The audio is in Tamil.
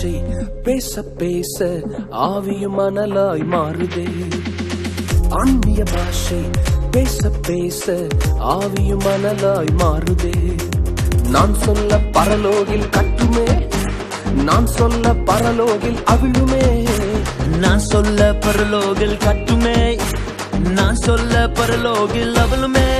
பாஷை பேச பேச ஆவியும் மணலாய் மாறுதே. அந்நிய பாஷை பேச பேச ஆவியும் மணலாய் மாறுதே. நான் சொல்ல பரலோகில் கட்டுமே, நான் சொல்ல பரலோகில் அவிழுமே. நான் சொல்ல பரலோகில் கட்டுமே, நான் சொல்ல பரலோகில் அவளுமே.